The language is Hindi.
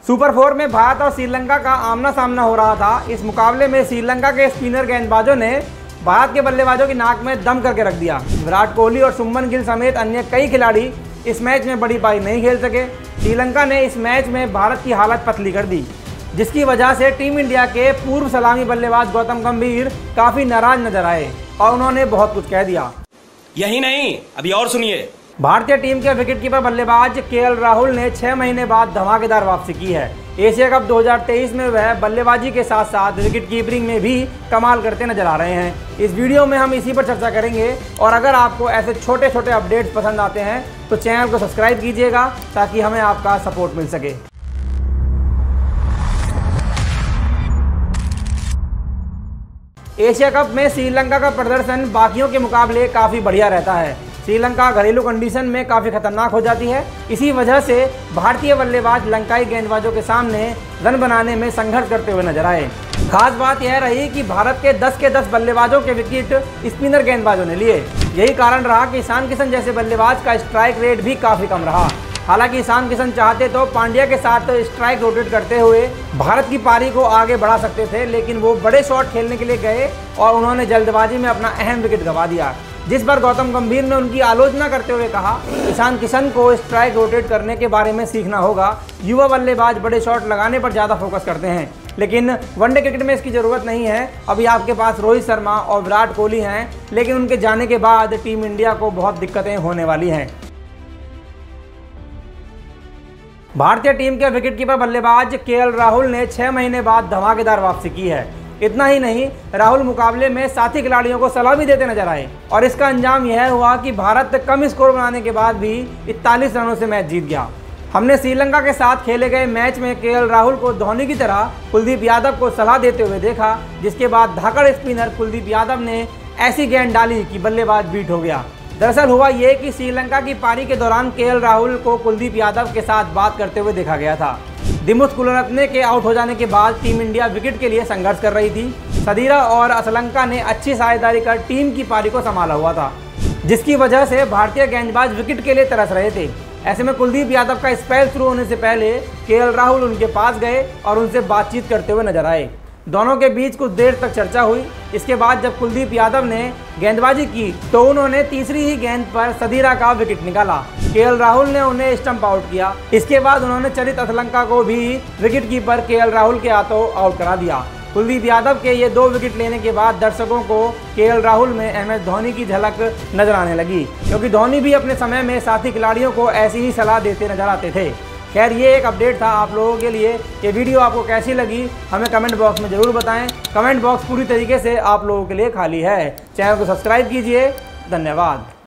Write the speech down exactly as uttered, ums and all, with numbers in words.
सुपर फोर में भारत और श्रीलंका का आमना सामना हो रहा था। इस मुकाबले में श्रीलंका के स्पिनर गेंदबाजों ने भारत के बल्लेबाजों की नाक में दम करके रख दिया। विराट कोहली और शुभमन गिल समेत अन्य कई खिलाड़ी इस मैच में बड़ी पारी नहीं खेल सके। श्रीलंका ने इस मैच में भारत की हालत पतली कर दी, जिसकी वजह से टीम इंडिया के पूर्व सलामी बल्लेबाज गौतम गंभीर काफ़ी नाराज नजर आए और उन्होंने बहुत कुछ कह दिया। यही नहीं, अभी और सुनिए। भारतीय टीम के विकेटकीपर बल्लेबाज केएल राहुल ने छह महीने बाद धमाकेदार वापसी की है। एशिया कप दो हज़ार तेईस में वह बल्लेबाजी के साथ साथ विकेट कीपिंग में भी कमाल करते नजर आ रहे हैं। इस वीडियो में हम इसी पर चर्चा करेंगे और अगर आपको ऐसे छोटे छोटे अपडेट्स पसंद आते हैं तो चैनल को सब्सक्राइब कीजिएगा ताकि हमें आपका सपोर्ट मिल सके। एशिया कप में श्रीलंका का प्रदर्शन बाकियों के मुकाबले काफ़ी बढ़िया रहता है। श्रीलंका घरेलू कंडीशन में काफ़ी खतरनाक हो जाती है। इसी वजह से भारतीय बल्लेबाज लंकाई गेंदबाजों के सामने रन बनाने में संघर्ष करते हुए नजर आए। खास बात यह रही कि भारत के दस के दस बल्लेबाजों के विकेट स्पिनर गेंदबाजों ने लिए। यही कारण रहा कि ईशान किशन जैसे बल्लेबाज का स्ट्राइक रेट भी काफ़ी कम रहा। हालांकि ईशान किशन चाहते तो पांड्या के साथ स्ट्राइक रोटेट करते हुए भारत की पारी को आगे बढ़ा सकते थे, लेकिन वो बड़े शॉट खेलने के लिए गए और उन्होंने जल्दबाजी में अपना अहम विकेट गंवा दिया, जिस पर गौतम गंभीर ने उनकी आलोचना करते हुए कहा, ईशान किशन को स्ट्राइक रोटेट करने के बारे में सीखना होगा। युवा बल्लेबाज बड़े शॉट लगाने पर ज़्यादा फोकस करते हैं, लेकिन वनडे क्रिकेट में इसकी ज़रूरत नहीं है। अभी आपके पास रोहित शर्मा और विराट कोहली हैं, लेकिन उनके जाने के बाद टीम इंडिया को बहुत दिक्कतें होने वाली हैं। भारतीय टीम के विकेटकीपर बल्लेबाज केएल राहुल ने छह महीने बाद धमाकेदार वापसी की है। इतना ही नहीं, राहुल मुकाबले में साथी खिलाड़ियों को सलाह भी देते नजर आए और इसका अंजाम यह हुआ कि भारत कम स्कोर बनाने के बाद भी इकतालीस रनों से मैच जीत गया। हमने श्रीलंका के साथ खेले गए मैच में केएल राहुल को धोनी की तरह कुलदीप यादव को सलाह देते हुए देखा, जिसके बाद धाकड़ स्पिनर कुलदीप यादव ने ऐसी गेंद डाली कि बल्लेबाज बीट हो गया। दरअसल हुआ ये कि श्रीलंका की पारी के दौरान केएल राहुल को कुलदीप यादव के साथ बात करते हुए देखा गया था। दिमुथ कुलरत्ने के आउट हो जाने के बाद टीम इंडिया विकेट के लिए संघर्ष कर रही थी। सदीरा और असलंका ने अच्छी साझेदारी कर टीम की पारी को संभाला हुआ था, जिसकी वजह से भारतीय गेंदबाज विकेट के लिए तरस रहे थे। ऐसे में कुलदीप यादव का स्पेल शुरू होने से पहले केएल राहुल उनके पास गए और उनसे बातचीत करते हुए नजर आए। दोनों के बीच कुछ देर तक चर्चा हुई। इसके बाद जब कुलदीप यादव ने गेंदबाजी की तो उन्होंने तीसरी ही गेंद पर सदीरा का विकेट निकाला। केएल राहुल ने उन्हें स्टंप आउट किया। इसके बाद उन्होंने चरित असलंका को भी विकेट कीपर केएल राहुल के हाथों आउट करा दिया। कुलदीप यादव के ये दो विकेट लेने के बाद दर्शकों को केएल राहुल में एम एस धोनी की झलक नजर आने लगी, क्योंकि धोनी भी अपने समय में साथी खिलाड़ियों को ऐसी ही सलाह देते नजर आते थे। खैर, ये एक अपडेट था आप लोगों के लिए। ये वीडियो आपको कैसी लगी हमें कमेंट बॉक्स में ज़रूर बताएं। कमेंट बॉक्स पूरी तरीके से आप लोगों के लिए खाली है। चैनल को सब्सक्राइब कीजिए। धन्यवाद।